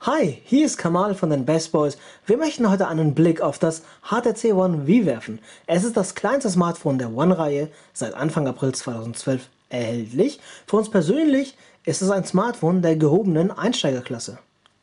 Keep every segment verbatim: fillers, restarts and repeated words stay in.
Hi, hier ist Kamal von den Best Boys. Wir möchten heute einen Blick auf das H T C One V werfen. Es ist das kleinste Smartphone der One-Reihe, seit Anfang April zweitausendzwölf erhältlich. Für uns persönlich ist es ein Smartphone der gehobenen Einsteigerklasse.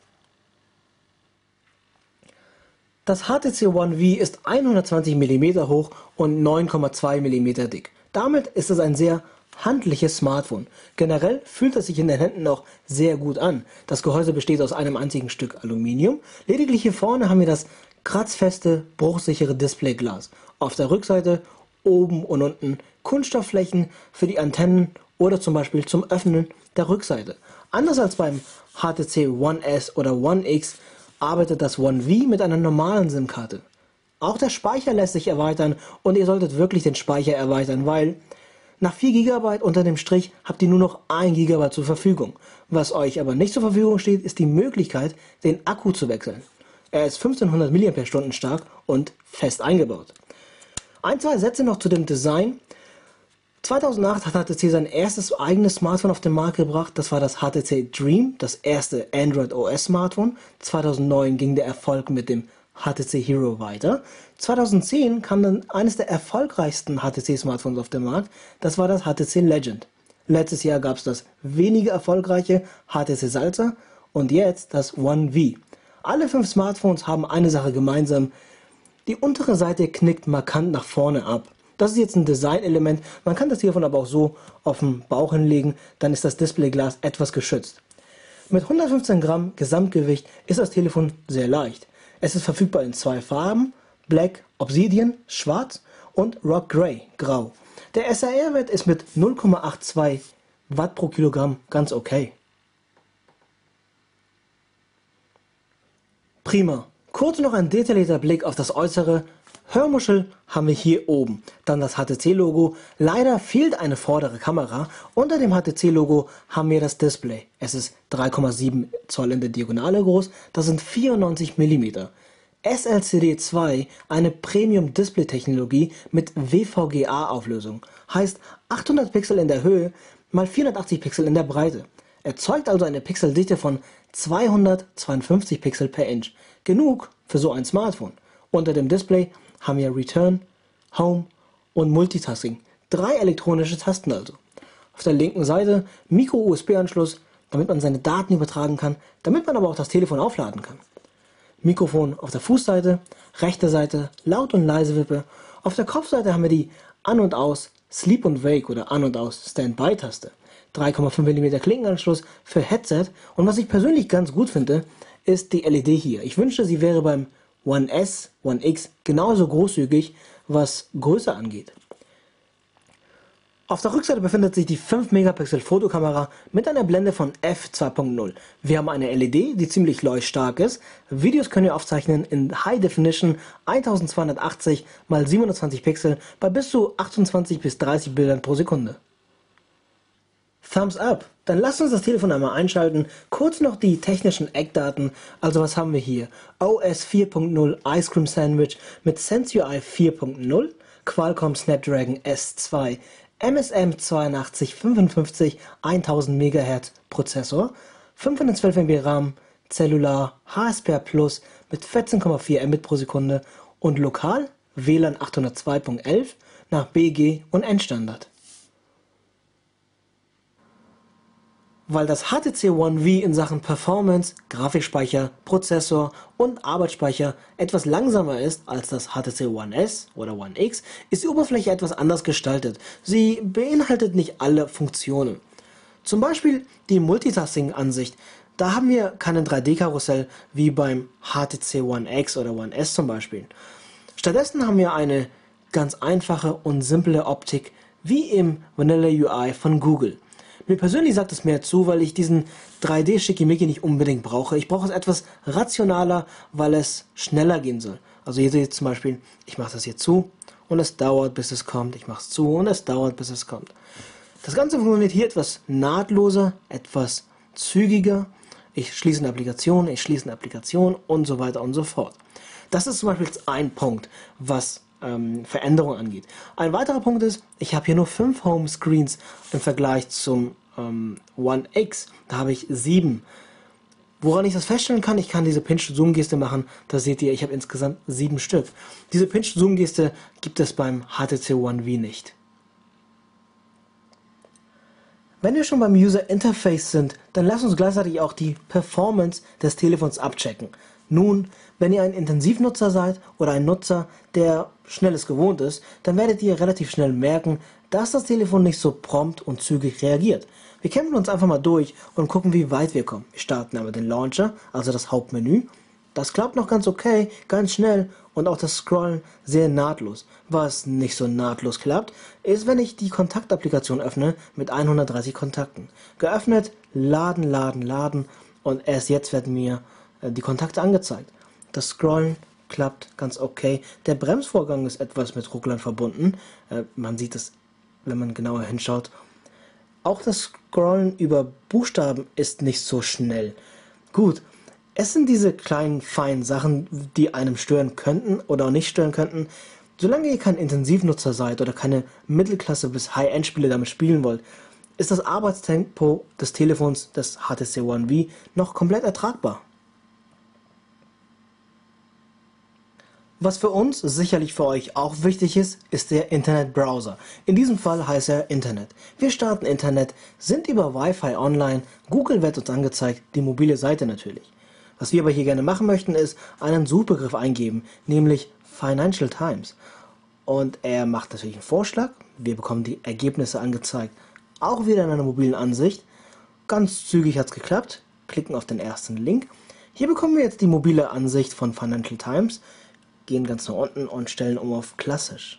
Das H T C One V ist hundertzwanzig Millimeter hoch und neun Komma zwei Millimeter dick. Damit ist es ein sehr handliches Smartphone. Generell fühlt es sich in den Händen auch sehr gut an. Das Gehäuse besteht aus einem einzigen Stück Aluminium. Lediglich hier vorne haben wir das kratzfeste, bruchsichere Displayglas. Auf der Rückseite oben und unten Kunststoffflächen für die Antennen oder zum Beispiel zum Öffnen der Rückseite. Anders als beim H T C One S oder One X arbeitet das One V mit einer normalen SIM-Karte. Auch der Speicher lässt sich erweitern und ihr solltet wirklich den Speicher erweitern, weil nach vier Gigabyte unter dem Strich habt ihr nur noch ein Gigabyte zur Verfügung. Was euch aber nicht zur Verfügung steht, ist die Möglichkeit, den Akku zu wechseln. Er ist fünfzehnhundert Milliampere-Stunden stark und fest eingebaut. Ein, zwei Sätze noch zu dem Design. zweitausendacht hat H T C sein erstes eigenes Smartphone auf den Markt gebracht. Das war das H T C Dream, das erste Android O S Smartphone. zweitausendneun ging der Erfolg mit dem H T C Hero weiter. zweitausendzehn kam dann eines der erfolgreichsten H T C-Smartphones auf den Markt. Das war das H T C Legend. Letztes Jahr gab es das weniger erfolgreiche H T C Salza und jetzt das One V. Alle fünf Smartphones haben eine Sache gemeinsam. Die untere Seite knickt markant nach vorne ab. Das ist jetzt ein Designelement. Man kann das Telefon aber auch so auf den Bauch hinlegen, dann ist das Displayglas etwas geschützt. Mit hundertfünfzehn Gramm Gesamtgewicht ist das Telefon sehr leicht. Es ist verfügbar in zwei Farben, Black Obsidian, schwarz und Rock Grey, grau. Der S A R-Wert ist mit null Komma zweiundachtzig Watt pro Kilogramm ganz okay. Prima. Kurz noch ein detaillierter Blick auf das Äußere. Hörmuschel haben wir hier oben, dann das H T C-Logo. Leider fehlt eine vordere Kamera. Unter dem H T C-Logo haben wir das Display. Es ist drei Komma sieben Zoll in der Diagonale groß, das sind vierundneunzig Millimeter. S L C D zwei, eine Premium-Display-Technologie mit W V G A-Auflösung. Heißt achthundert Pixel in der Höhe mal vierhundertachtzig Pixel in der Breite. Erzeugt also eine Pixeldichte von zweihundertzweiundfünfzig Pixel per Inch. Genug für so ein Smartphone. Unter dem Display haben wir Return, Home und Multitasking. Drei elektronische Tasten also. Auf der linken Seite Micro-U S B-Anschluss, damit man seine Daten übertragen kann, damit man aber auch das Telefon aufladen kann. Mikrofon auf der Fußseite, rechte Seite Laut- und Leise-Wippe. Auf der Kopfseite haben wir die An- und Aus Sleep und Wake oder An- und Aus Standby-Taste. drei Komma fünf Millimeter Klinkenanschluss für Headset und was ich persönlich ganz gut finde, ist die L E D hier. Ich wünschte, sie wäre beim One S, One X genauso großzügig, was Größe angeht. Auf der Rückseite befindet sich die fünf Megapixel Fotokamera mit einer Blende von F zwei Punkt null. Wir haben eine L E D, die ziemlich leuchtstark ist. Videos können wir aufzeichnen in High Definition eintausendzweihundertachtzig mal siebenundzwanzig Pixel bei bis zu achtundzwanzig bis dreißig Bildern pro Sekunde. Thumbs up! Dann lasst uns das Telefon einmal einschalten. Kurz noch die technischen Eckdaten. Also was haben wir hier? O S vier Punkt null Ice Cream Sandwich mit SenseUI vier Punkt null, Qualcomm Snapdragon S zwei, M S M zweiundachtzig fünfundfünfzig tausend Megahertz Prozessor, fünfhundertzwölf Megabyte RAM, Cellular, H S P R Plus mit vierzehn Komma vier Mbit pro Sekunde und lokal W L A N achthundertzwei Punkt elf nach B G und Endstandard. Weil das H T C One V in Sachen Performance, Grafikspeicher, Prozessor und Arbeitsspeicher etwas langsamer ist als das H T C One S oder One X, ist die Oberfläche etwas anders gestaltet. Sie beinhaltet nicht alle Funktionen. Zum Beispiel die Multitasking-Ansicht. Da haben wir keinen drei D-Karussell wie beim H T C One X oder One S zum Beispiel. Stattdessen haben wir eine ganz einfache und simple Optik wie im Vanilla U I von Google. Mir persönlich sagt es mehr zu, weil ich diesen drei D-Schickimicki nicht unbedingt brauche. Ich brauche es etwas rationaler, weil es schneller gehen soll. Also hier seht ihr zum Beispiel, ich mache das hier zu und es dauert, bis es kommt. Ich mache es zu und es dauert, bis es kommt. Das Ganze funktioniert hier etwas nahtloser, etwas zügiger. Ich schließe eine Applikation, ich schließe eine Applikation und so weiter und so fort. Das ist zum Beispiel ein Punkt, was ähm, Veränderungen angeht. Ein weiterer Punkt ist, ich habe hier nur fünf Home Screens im Vergleich zum ähm, One X. Da habe ich sieben. Woran ich das feststellen kann, ich kann diese Pinch-Zoom-Geste machen. Da seht ihr, ich habe insgesamt sieben Stück. Diese Pinch-Zoom-Geste gibt es beim H T C One V nicht. Wenn wir schon beim User Interface sind, dann lasst uns gleichzeitig auch die Performance des Telefons abchecken. Nun, wenn ihr ein Intensivnutzer seid oder ein Nutzer, der Schnelles gewohnt ist, dann werdet ihr relativ schnell merken, dass das Telefon nicht so prompt und zügig reagiert. Wir kämpfen uns einfach mal durch und gucken, wie weit wir kommen. Wir starten aber den Launcher, also das Hauptmenü. Das klappt noch ganz okay, ganz schnell und auch das Scrollen sehr nahtlos. Was nicht so nahtlos klappt, ist, wenn ich die Kontaktapplikation öffne mit hundertdreißig Kontakten. Geöffnet, laden, laden, laden und erst jetzt werden mir äh, die Kontakte angezeigt. Das Scrollen klappt ganz okay. Der Bremsvorgang ist etwas mit Rucklern verbunden. Äh, man sieht es, wenn man genauer hinschaut. Auch das Scrollen über Buchstaben ist nicht so schnell. Gut, es sind diese kleinen, feinen Sachen, die einem stören könnten oder auch nicht stören könnten. Solange ihr kein Intensivnutzer seid oder keine Mittelklasse- bis High-End-Spiele damit spielen wollt, ist das Arbeitstempo des Telefons des H T C One V noch komplett ertragbar. Was für uns, sicherlich für euch auch wichtig ist, ist der Internetbrowser. In diesem Fall heißt er Internet. Wir starten Internet, sind über Wi-Fi online, Google wird uns angezeigt, die mobile Seite natürlich. Was wir aber hier gerne machen möchten, ist einen Suchbegriff eingeben, nämlich Financial Times. Und er macht natürlich einen Vorschlag, wir bekommen die Ergebnisse angezeigt, auch wieder in einer mobilen Ansicht. Ganz zügig hat es geklappt, klicken auf den ersten Link. Hier bekommen wir jetzt die mobile Ansicht von Financial Times. Gehen ganz nach unten und stellen um auf klassisch.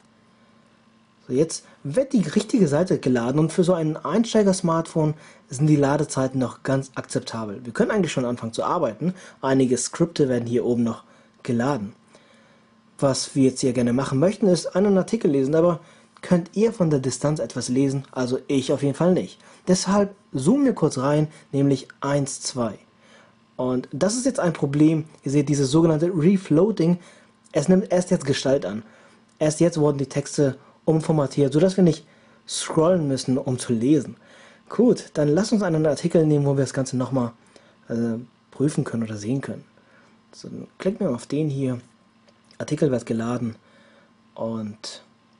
So, jetzt wird die richtige Seite geladen und für so ein Einsteiger-Smartphone sind die Ladezeiten noch ganz akzeptabel. Wir können eigentlich schon anfangen zu arbeiten. Einige Skripte werden hier oben noch geladen. Was wir jetzt hier gerne machen möchten, ist einen Artikel lesen, aber könnt ihr von der Distanz etwas lesen? Also ich auf jeden Fall nicht. Deshalb zoomen wir kurz rein, nämlich eins, zwei. Und das ist jetzt ein Problem. Ihr seht dieses sogenannte Refloating. Es nimmt erst jetzt Gestalt an. Erst jetzt wurden die Texte umformatiert, sodass wir nicht scrollen müssen, um zu lesen. Gut, dann lasst uns einen Artikel nehmen, wo wir das Ganze nochmal äh, prüfen können oder sehen können. So, dann klicken wir auf den hier. Artikel wird geladen. Und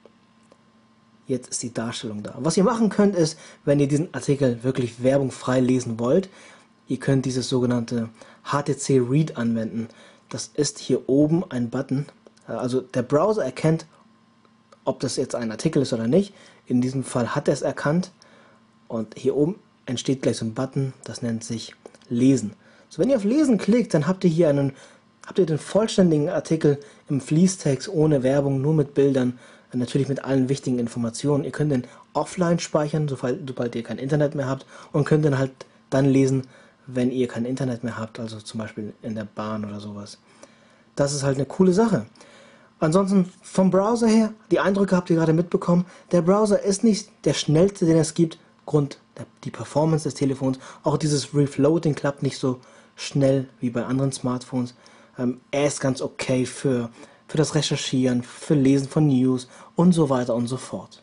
jetzt ist die Darstellung da. Was ihr machen könnt, ist, wenn ihr diesen Artikel wirklich werbungfrei lesen wollt, ihr könnt dieses sogenannte H T C Read anwenden. Das ist hier oben ein Button. Also der Browser erkennt, ob das jetzt ein Artikel ist oder nicht. In diesem Fall hat er es erkannt. Und hier oben entsteht gleich so ein Button, das nennt sich Lesen. So, wenn ihr auf Lesen klickt, dann habt ihr hier einen, habt ihr den vollständigen Artikel im Fließtext, ohne Werbung, nur mit Bildern, natürlich mit allen wichtigen Informationen. Ihr könnt den offline speichern, sobald, sobald ihr kein Internet mehr habt, und könnt den halt dann lesen, wenn ihr kein Internet mehr habt, also zum Beispiel in der Bahn oder sowas. Das ist halt eine coole Sache. Ansonsten vom Browser her, die Eindrücke habt ihr gerade mitbekommen, der Browser ist nicht der schnellste, den es gibt, Grund der die Performance des Telefons. Auch dieses Refloating klappt nicht so schnell wie bei anderen Smartphones. Ähm, er ist ganz okay für, für das Recherchieren, für Lesen von News und so weiter und so fort.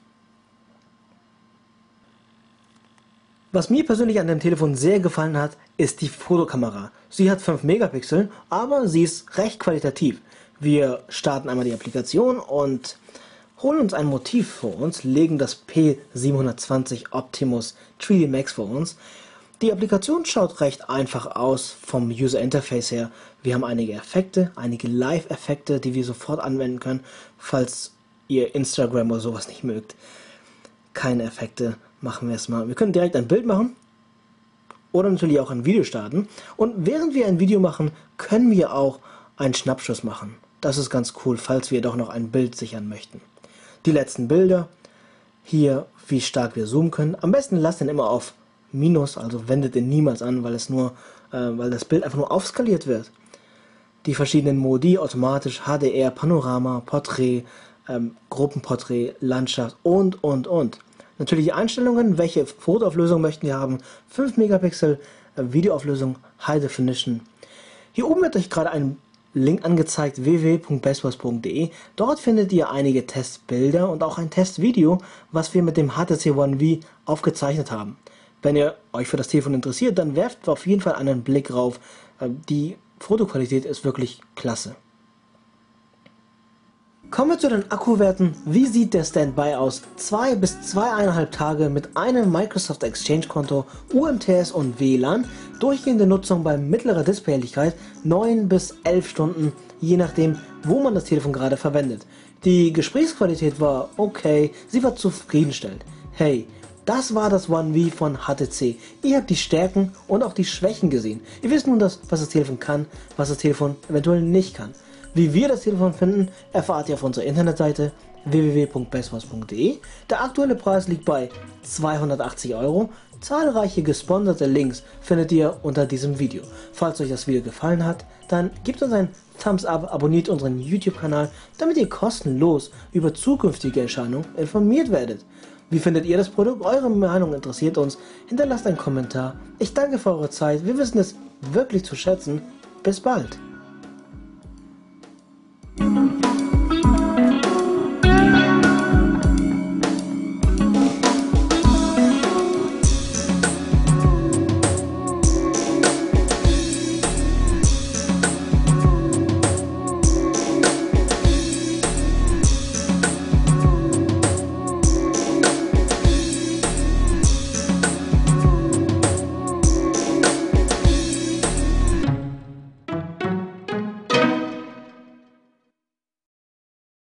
Was mir persönlich an dem Telefon sehr gefallen hat, ist die Fotokamera. Sie hat fünf Megapixel, aber sie ist recht qualitativ. Wir starten einmal die Applikation und holen uns ein Motiv vor uns, legen das P siebenhundertzwanzig Optimus drei D Max vor uns. Die Applikation schaut recht einfach aus vom User Interface her. Wir haben einige Effekte, einige Live-Effekte, die wir sofort anwenden können, falls ihr Instagram oder sowas nicht mögt. Keine Effekte. Machen wir es mal. Wir können direkt ein Bild machen oder natürlich auch ein Video starten. Und während wir ein Video machen, können wir auch einen Schnappschuss machen. Das ist ganz cool, falls wir doch noch ein Bild sichern möchten. Die letzten Bilder. Hier, wie stark wir zoomen können. Am besten lasst den immer auf Minus, also wendet den niemals an, weil es nur, äh, weil das Bild einfach nur aufskaliert wird. Die verschiedenen Modi, automatisch, H D R, Panorama, Porträt, ähm, Gruppenporträt, Landschaft und, und, und. Natürlich die Einstellungen, welche Fotoauflösung möchten wir haben, fünf Megapixel, äh, Videoauflösung, High Definition. Hier oben wird euch gerade ein Link angezeigt, w w w punkt bestboys punkt de. Dort findet ihr einige Testbilder und auch ein Testvideo, was wir mit dem H T C One V aufgezeichnet haben. Wenn ihr euch für das Telefon interessiert, dann werft auf jeden Fall einen Blick drauf. Die Fotoqualität ist wirklich klasse. Kommen wir zu den Akkuwerten. Wie sieht der Standby aus? Zwei bis zweieinhalb Tage mit einem Microsoft Exchange Konto, U M T S und W L A N. Durchgehende Nutzung bei mittlerer Displayhelligkeit neun bis elf Stunden, je nachdem, wo man das Telefon gerade verwendet. Die Gesprächsqualität war okay, sie war zufriedenstellend. Hey, das war das One V von H T C. Ihr habt die Stärken und auch die Schwächen gesehen. Ihr wisst nun, das, was das Telefon kann, was das Telefon eventuell nicht kann. Wie wir das Telefon finden, erfahrt ihr auf unserer Internetseite w w w punkt bestwars punkt de. Der aktuelle Preis liegt bei zweihundertachtzig Euro. Zahlreiche gesponserte Links findet ihr unter diesem Video. Falls euch das Video gefallen hat, dann gebt uns einen Thumbs up, abonniert unseren YouTube-Kanal, damit ihr kostenlos über zukünftige Erscheinungen informiert werdet. Wie findet ihr das Produkt? Eure Meinung interessiert uns. Hinterlasst einen Kommentar. Ich danke für eure Zeit. Wir wissen es wirklich zu schätzen. Bis bald.